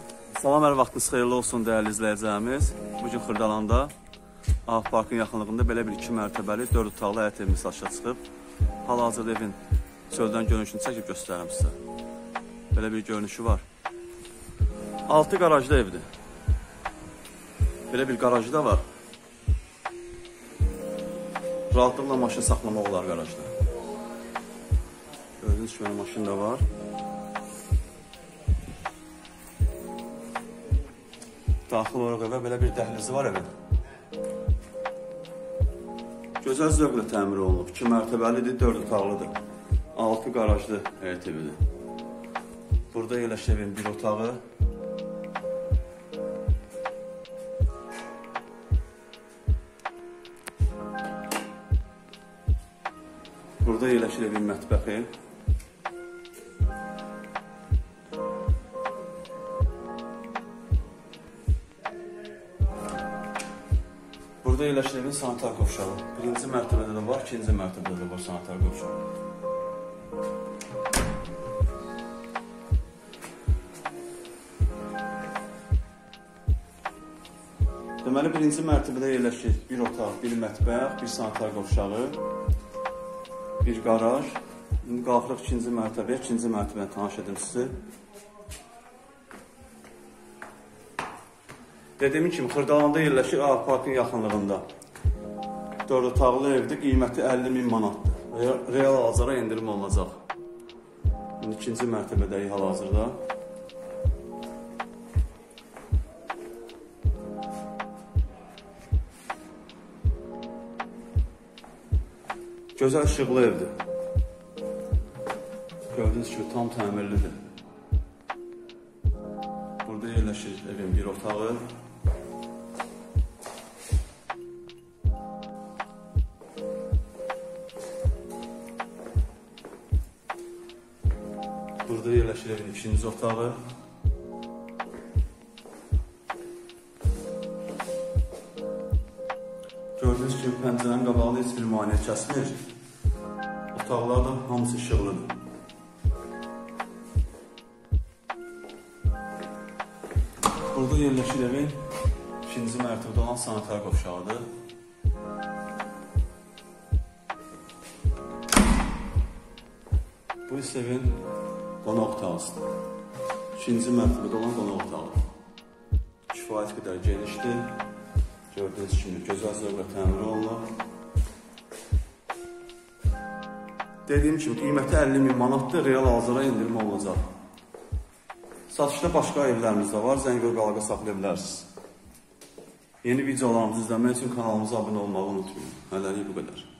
Salam, hər vaxtınız xeyirli olsun dəyərli izləyicilərimiz. Bugün Xırdalanda Ağ Parkın yaxınlığında belə bir 2 mərtəbəli 4 otaqlı həyət evimiz açığa çıxıb. Hal-hazırda evin çöldən görünüşünü çəkib göstərirəm sizə. Belə bir görünüşü var. 6 qarajlı evdir. Belə bir qarajı da var. Rahatlıqla maşın saxlamaq olar qarajda. Gördüyünüz kimi maşın da var. Daxil olaraq evə belə bir dəhlizi var evin. Gözəl zövqlə təmir olunub. 2 mərtəbəlidir, 4 otaqlıdır. 6 qarajlı həyət evidir. Burada yerləşir evin bir otağı. Burada yerləşir evin mətbəxi. Burada yerləşir evin sanitar qovşağı. Birinci mərtəbədə də var, ikinci mərtəbədə də var sanitar qovşağı. Deməli, birinci mərtəbədə yerləşir bir otaq, bir mətbəx, bir sanitar qovşağı, bir qaraj. İndi qalxırıq ikinci mərtəbəyə, ikinci mərtəbəyə tanış edim sizi. Dediyim kimi, Xırdalanda yerləşir Ağ Parkın yaxınlığında. 4 otaqlı evdir, qiyməti 50.000 manatdır. Real azara endirim olacaq. İndi ikinci mərtəbədəyik hal-hazırda. Gözəl işıqlı evdir. Gördüyünüz kimi tam təmirlidir. Burada yerləşir evin bir otağı. Burada yerləşir evin ikinci otağı. Gördüyünüz kimi pəncərənin qabağında heç bir maneə kəsmir. Otaqlar da hamısı işıqlıdır. Burada yerləşir evin ikinci mərtəbədə olan sanitar qovşağıdır. Bu isə evin qonaq otağıdır. İkinci mərtəbədə olan qonaq otağı. Kifayət qədər genişdir. Gördüyünüz kimi gözəl zövqlə təmir olunur. Dediyim kimi qiyməti 50.000 manatdır, real hazıra endirim olacaq. Satışda başqa evlərimiz də var, zəng və əlaqə saxlaya bilərsiniz. Yeni videolarımızı izləmək üçün kanalımıza abunə olmağı unutmayın. Hələlik bu qədər.